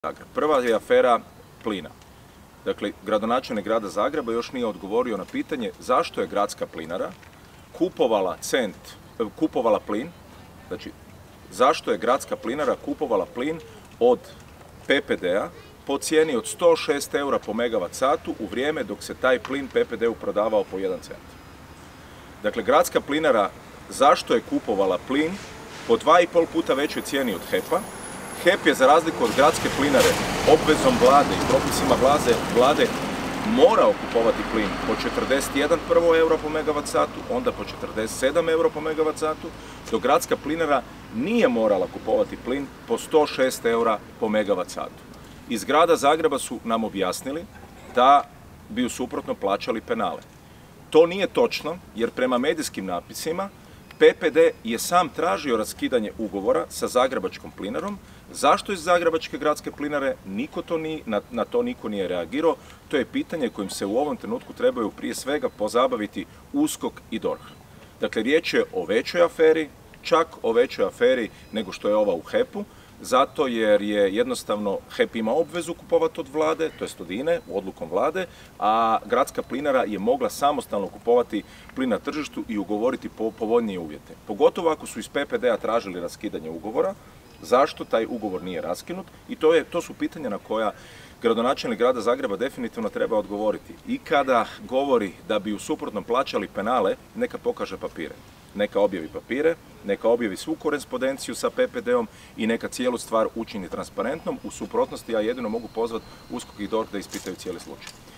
Zagreb. Prva je afera plina. Dakle, gradonačelnik grada Zagreba još nije odgovorio na pitanje zašto je gradska plinara kupovala plin, znači zašto je gradska plinara kupovala plin od PPD-a po cijeni od 106 eura po megavat satu u vrijeme dok se taj plin PPD-u prodavao po 1 cent. Dakle, gradska plinara zašto je kupovala plin po 2,5 puta većoj cijeni od HEP-a. HEP je za razliku od gradske plinare obvezom vlade i propisima vlade morao kupovati plin po 41 prvo euro po megavat satu, onda po 47 euro po megavat satu, dok gradska plinara nije morala kupovati plin po 106 eura po megavat satu. Iz grada Zagreba su nam objasnili da bi u suprotno plaćali penale. To nije točno jer prema medijskim napisima PPD je sam tražio raskidanje ugovora sa zagrebačkom plinarom. Zašto iz zagrebačke gradske plinare na to niko nije reagirao? To je pitanje kojim se u ovom trenutku trebaju prije svega pozabaviti USKOK i DORH. Dakle, riječ je o većoj aferi, čak o većoj aferi nego što je ova u HEP-u, zato jer je jednostavno HEP ima obvezu kupovati od vlade, to jest od INE, odlukom vlade, a gradska plinara je mogla samostalno kupovati plin na tržištu i ugovoriti povoljnije uvjete. Pogotovo ako su iz PPD-a tražili raskidanje ugovora, zašto taj ugovor nije raskinut i to su pitanja na koja gradonačelnik grada Zagreba definitivno treba odgovoriti. I kada govori da bi u suprotnom plaćali penale, neka pokaže papire. Neka objavi papire, neka objavi svu korespondenciju sa PPD-om i neka cijelu stvar učini transparentnom. U suprotnosti ja jedino mogu pozvati USKOK i DORH da ispitaju cijeli slučaj.